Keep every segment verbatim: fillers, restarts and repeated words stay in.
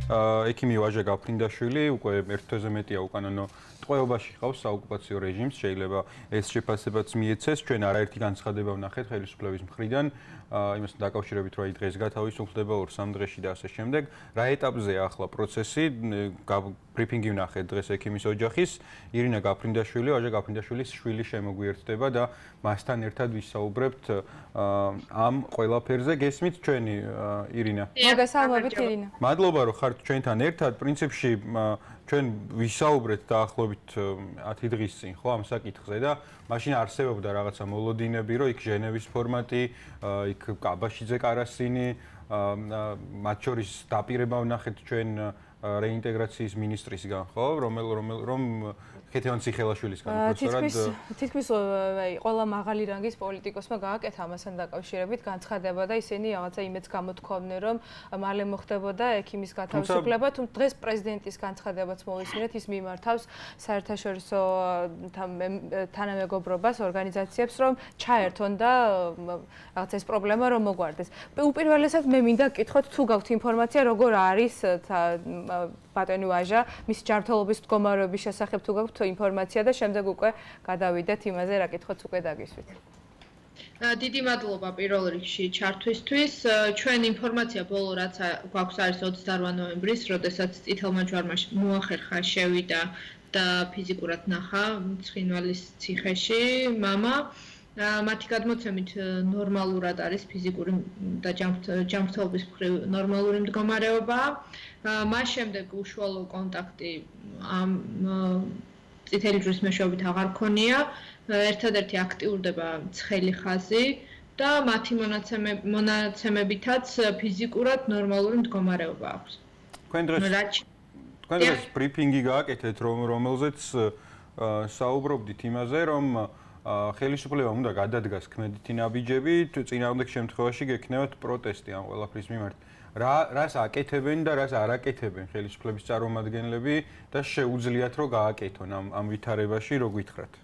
ექიმი ვაჟა გაფრინდაშვილი უკვე ერთ თვეზე მეტია უკანონო ტყვეობაში ყავს საოკუპაციო რეჟიმს, შეიძლება ეს შეფასებაც მიეცეს, ჩვენ არაერთი განცხადება ვნახეთ ხელისუფლების მხრიდან, იმასთან დაკავშირებით, რომ აი დღეს გათავისუფლდება ორ-სამ დღეში და ასე შემდეგ. რა ეტაპზეა ახლა პროცესი? ბრიფინგი ვნახეთ დღეს ექიმის ოჯახის, ირინა გაფრინდაშვილი, ვაჟა გაფრინდაშვილის შვილი შემოგვიერთდება და მასთან ერთად ვისაუბრებთ ამ ყველაფერზე. გესმით ჩვენი ირინა? მოგესალმებით ირინა. მადლობა რომ ხართ ჩვენთან ერთად. პრინციპში ჩვენ ვისაუბრეთ დაახლოებით ათი დღის წინ, ხო, ამ საკითხზე და მაშინ არსებობდა რაღაცა მოლოდინები, რომ იქ ჟენევის ფორმატი, იქ კაბაშიძე კარასინი, მათ შორის დაპირება ვნახეთ ჩვენ რეინტეგრაციის მინისტრისგან, ხო, რომელ რომელ რომ ქეთევან ციხელაშვილისგან პროფესორად თითქმის აი ყველა მაღალი რანგის პოლიტიკოსმა გააკეთა ამასთან დაკავშირებით განცხადება და ისინი რაღაცა იმედს გამოთქვამდნენ, რომ მალე მოხდებოდა ექიმის გათავისუფლება, თუმცა დღეს პრეზიდენტის განცხადებაც მოვისმინეთ, ის მიმართავს საერთაშორისო თანამეგობრობას ორგანიზაციებს, რომ ჩაერთონ და რაღაცა ეს პრობლემა რომ მოგვარდეს. უპირველესად მე მინდა გკითხოთ, თუ გაქვთ ინფორმაცია, როგორ არის ბატონი ვაჟა, მის ჯანმრთელობის მდგომარეობის შესახებ თუ გაქვთ ინფორმაცია და შემდეგ უკვე გადავიდეთ იმაზე, რა კითხოთ უკვე დაგისვით. დიდი მადლობა პირველ რიგში ჩართვისთვის. ჩვენ ინფორმაცია ბოლო რაც გვაქვს არის ოცდაოთხ ნოემბრის, როდესაც წითელმა ჯვარმა მოახერხა შევიდა და ფიზიკურად ნახა ცხინვალის ციხეში მამა. მათი გადმოცემით ნორმალურად არის ფიზიკური და ჯანმრთელობის მხრივ ნორმალური მდგომარეობა. მას შემდეგ უშუალო კონტაქტი ამ წითელი ჯვრის მეშვეობით აღარ ქონია. ერთადერთი აქტიურდება ცხელი ხაზი და მათი მონაცემებითაც ფიზიკურად ნორმალური მდგომარეობა აქვს. თქვენ დღეს თქვენ დღეს ბრიფინგი გააკეთეთ, რომელზეც საუბრობდით იმაზე, რომ ხელისუფლებამ უნდა გადადგას ქმედითი ნაბიჯები, წინააღმდეგ შემთხვევაში გექნებათ პროტესტი ამ ყველაფრის მიმართ. რა რას აკეთებენ და რას არ აკეთებენ ხელისუფლების წარმომადგენლები და შეუძლიათ რომ გააკეთონ ამ ამ ვითარებაში, რო გითხრათ?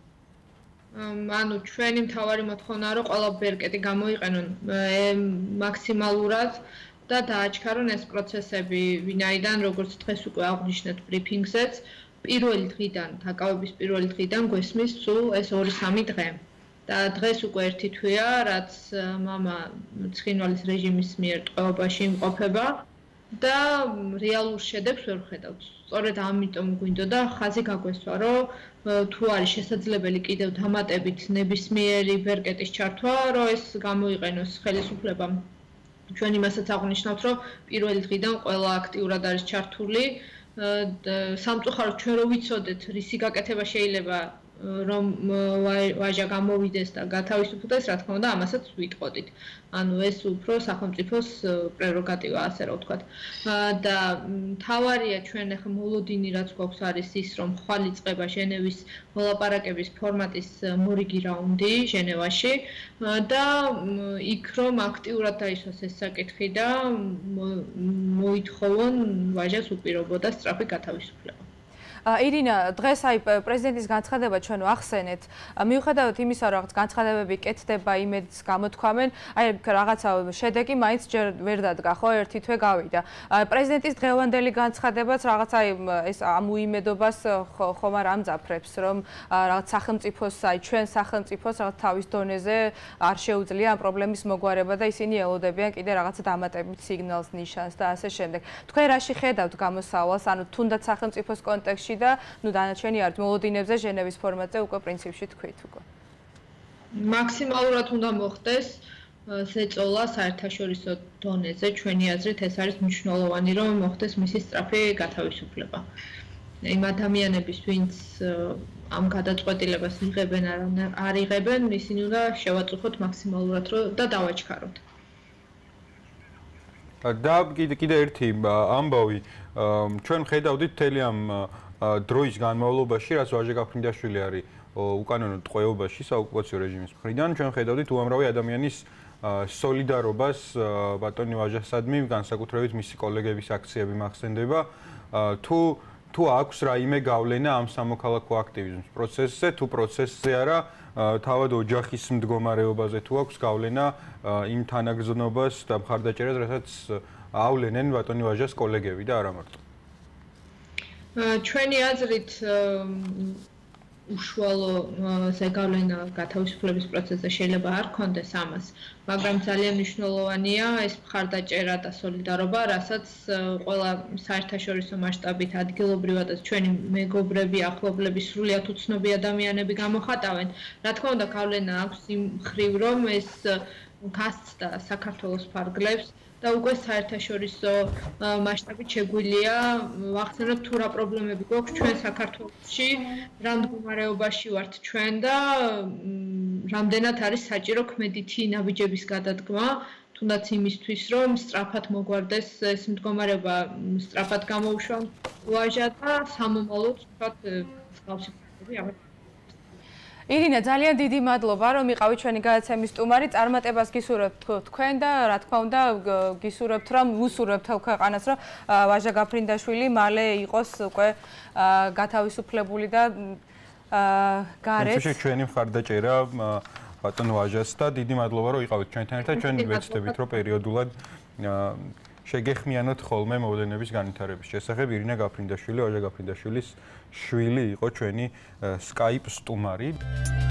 ანუ ჩვენი მთავარი მოთხოვნაა, რომ ყველა ბერკეტი გამოიყენონ მაქსიმალურად და დააჩქარონ ეს პროცესები, ვინაიდან როგორც დღეს უკვე აღვნიშნეთ ბრიფინგზეც, პირველი დღიდან, დაკავების პირველი დღიდან გვესმის სულ ეს ორი-სამი დღე. და დღეს უკვე ერთი თვეა, რაც მამა ცხინვალის რეჟიმის მიერ ტყვეობაში იმყოფება და რეალურ შედეგს ვერ ვხედავთ. სწორედ ამიტომ გვინდოდა ხაზი გაგვესვა, რომ თუ არის შესაძლებელი კიდევ დამატებით ნებისმიერი ბერკეტის ჩართვა, რომ ეს გამოიყენოს ხელისუფლებამ. ჩვენ იმასაც აღვნიშნავთ, რომ პირველი დღიდან ყველა აქტიურად არის ჩართული. სამწუხაროდ ჩვენ რო ვიცოდეთ, რისი გაკეთება შეიძლება რომ ვაჟა გამოვიდეს და გათავისუფლდეს, რა თქმა უნდა, ამასაც ვიტყოდით. ანუ ეს უფრო სახელმწიფოს პრეროგატივა, ასე რა ვთქვათ. და მთავარია ჩვენ ახლა მოლოდინი რაც გვაქვს არის ის, რომ ხვალ იწყება ჟენევის მოლაპარაკების ფორმატის მორიგი რაუნდი ჟენევაში და იქ რომ აქტიურად დაისვას ეს საკითხი და მოითხოვონ ვაჟას უპირობო და სწრაფი გათავისუფლება. ირინა, დღეს აი პრეზიდენტის განცხადება ჩვენ ვახსენეთ. მიუხედავად იმისა, რომ რაღაც განცხადებები კეთდება, იმედს გამოთქვამენ, აი რაღაცა შედეგი მაინც ჯერ ვერ დადგა, ხო, ერთი თვე გავიდა. პრეზიდენტის დღევანდელი განცხადებაც რაღაც აი ეს ამ უიმედობას ხომ არ ამძაფრებს, რომ რაღაც სახელმწიფოს, აი ჩვენ სახელმწიფოს რაღაც თავის დონეზე არ შეუძლია ამ პრობლემის მოგვარება და ისინი ელოდებიან კიდე რაღაცა დამატებით სიგნალს, ნიშანს და ასე შემდეგ. თქვენ რაში ხედავთ გამოსავალს, ანუ თუნდაც სახელმწიფოს კონტექსტში და ნუ დანარჩენი არის მოლოდინებზე ჟენევის ფორმატზე უკვე პრინციპში თქვით უკვე. მაქსიმალურად უნდა მოხდეს ზეწოლა საერთაშორისო დონეზე, ჩვენი აზრით ეს არის მნიშვნელოვანი, რომ მოხდეს მისი სწრაფი გათავისუფლება. იმ ადამიანების, ვინც ამ გადაწყვეტილებას იღებენ არ იღებენ, ისინი უნდა შევაწუხოთ მაქსიმალურად და დავაჩქაროთ. და კიდე ერთი ამბავი, ჩვენ ხედავდით მთელი ამ დროის განმავლობაში, რაც ვაჟა გაფრინდაშვილი არის უკანონო ტყვეობაში საოკუპაციო რეჟიმის მხრიდან, ჩვენ ხედავდით უამრავი ადამიანის სოლიდარობას ბატონი ვაჟასადმი, განსაკუთრებით მისი კოლეგების აქციები მახსენდება. თუ თუ აქვს რაიმე გავლენა ამ სამოქალაქო აქტივიზმის პროცესზე, თუ პროცესზე არა, თავად ოჯახის მდგომარეობაზე თუ აქვს გავლენა იმ თანაგზნობას და მხარდაჭერას, რასაც ავლენენ ბატონი ვაჟას კოლეგები და არა მარტო. ჩვენი აზრით უშუალო ზეგავლენა გათავისუფლების პროცესზე შეიძლება არ ქონდეს ამას, მაგრამ ძალიან მნიშვნელოვანია ეს მხარდაჭერა და სოლიდარობა, რასაც ყველა საერთაშორისო მასშტაბით ადგილობრივადაც ჩვენი მეგობრები, ახლობლები, სრულიად უცნობი ადამიანები გამოხატავენ. რა თქმა უნდა, გავლენა აქვს იმ მხრივ, რომ ეს გასცდა საქართველოს ფარგლებს და უკვე საერთაშორისო მასშტაბით შეგვიძლია ვახსენოთ თუ რა პრობლემები გვაქვს ჩვენ საქართველოში, რა მდგომარეობაში ვართ ჩვენ და რამდენად არის საჭირო ქმედითი ნაბიჯების გადადგმა, თუნდაც იმისთვის, რომ სწრაფად მოგვარდეს ეს მდგომარეობა, სწრაფად გამოუშვა ვაჟა და სამომავლოდ ვთქვათ მსგავსი პრობლემები აღარ. ირინა, ძალიან დიდი მადლობა, რომ იყავით ჩვენი გადაცემის სტუმარი. წარმატებას გისურვებთ თქვენ და რა თქმა უნდა გისურვებთ, რომ უსურვებთ ქვეყანას, რომ ვაჟა გაფრინდაშვილი მალე იყოს უკვე გათავისუფლებული და გარეთ. ეს ჩვენი მხარდაჭერა ბატონ ვაჟას და დიდი მადლობა, რომ იყავით ჩვენთან ერთად. ჩვენ ვეცდებით, რომ პერიოდულად შეგეხმიანოთ ხოლმე მოვლენების განვითარების შესახებ. ირინა გაფრინდაშვილი, ვაჟა გაფრინდაშვილის შვილი იყო ჩვენი Skype სტუმარი.